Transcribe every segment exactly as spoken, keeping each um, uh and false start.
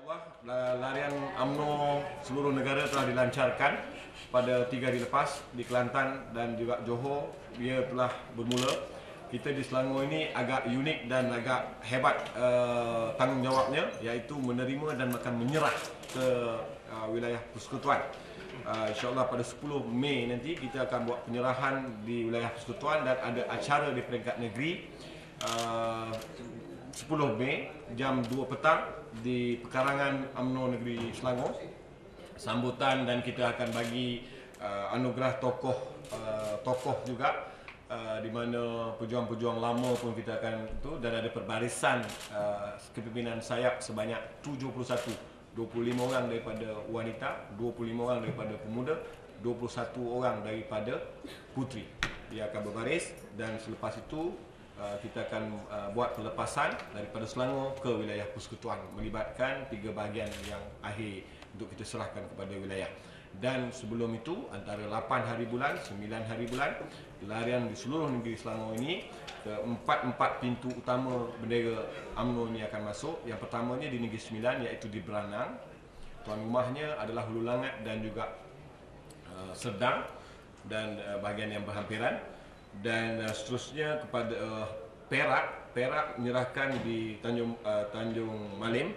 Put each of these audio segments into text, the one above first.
InsyaAllah larian UMNO seluruh negara telah dilancarkan pada tiga hari lepas di Kelantan dan juga Johor. Ia telah bermula. Kita di Selangor ini agak unik dan agak hebat uh, tanggungjawabnya, iaitu menerima dan akan menyerah ke uh, wilayah persekutuan. Uh, InsyaAllah pada sepuluh Mei nanti kita akan buat penyerahan di wilayah persekutuan dan ada acara di peringkat negeri uh, sepuluh Mei jam dua petang di pekarangan UMNO Negeri Selangor. Sambutan dan kita akan bagi uh, anugerah tokoh uh, tokoh juga. Uh, di mana pejuang-pejuang lama pun kita akan tu, dan ada perbarisan uh, kepimpinan sayap sebanyak tujuh puluh satu, dua puluh lima orang daripada wanita, dua puluh lima orang daripada pemuda, dua puluh satu orang daripada puteri. Dia akan berbaris dan selepas itu uh, kita akan uh, buat pelepasan daripada Selangor ke wilayah persekutuan, melibatkan tiga bahagian yang akhir untuk kita serahkan kepada wilayah. Dan sebelum itu, antara lapan hari bulan, sembilan hari bulan, larian di seluruh negeri Selangor ini ke empat-empat pintu utama bendera UMNO ini akan masuk. Yang pertamanya di Negeri Sembilan, iaitu di Beranang. Tuan rumahnya adalah Hulu Langat dan juga uh, Serdang dan uh, bahagian yang berhampiran. Dan uh, seterusnya kepada uh, Perak. Perak menyerahkan di Tanjung, uh, Tanjung Malim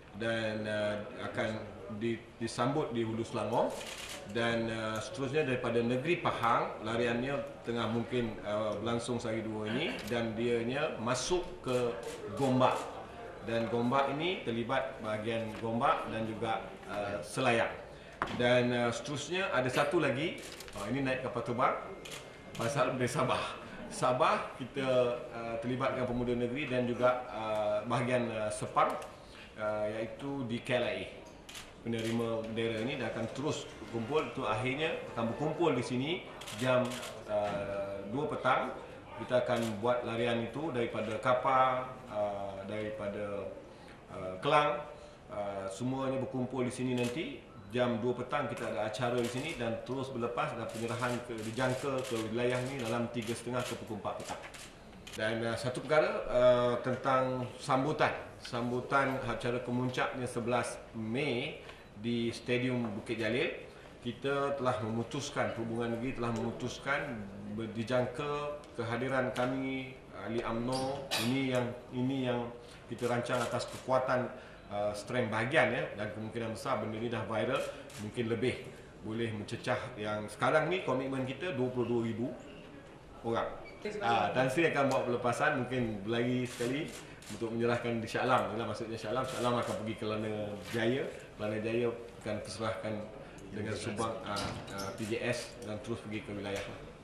dan uh, akan disambut di Hulu Selangor. Dan uh, seterusnya daripada negeri Pahang, lariannya tengah mungkin uh, berlangsung sehari dua ini, dan dianya masuk ke Gombak. Dan Gombak ini terlibat bahagian Gombak dan juga uh, Selayang. Dan uh, seterusnya ada satu lagi, uh, ini naik kapal terbang pasal dari Sabah. Sabah kita uh, terlibatkan pemuda negeri dan juga uh, bahagian uh, Sepang, uh, iaitu di K L I A. Penerima bendera ini akan terus berkumpul. Itu akhirnya akan berkumpul di sini jam uh, dua petang. Kita akan buat larian itu daripada Kapar, uh, daripada uh, Kelang, uh, semuanya berkumpul di sini nanti jam dua petang. Kita ada acara di sini dan terus berlepas dan penyerahan ke, dijangka ke wilayah ini dalam tiga setengah ke pukul empat petang. Dan uh, satu perkara uh, tentang sambutan. Sambutan acara kemuncaknya sebelas Mei di Stadium Bukit Jalil. Kita telah memutuskan, Perhubungan Negeri telah memutuskan dijangka kehadiran kami ahli UMNO ini yang ini yang kita rancang atas kekuatan uh, strength bahagian ya, dan kemungkinan besar benda ini dah viral, mungkin lebih boleh mencecah yang sekarang ni komitmen kita dua puluh dua ribu orang. Ah, Tan Sri akan buat pelepasan mungkin lagi sekali untuk menyerahkan di Shah Alam. Itulah maksudnya Shah Alam. Shah Alam akan pergi ke Lana Jaya. Lana Jaya akan diserahkan dengan subang uh, uh, P J S dan terus pergi ke wilayah.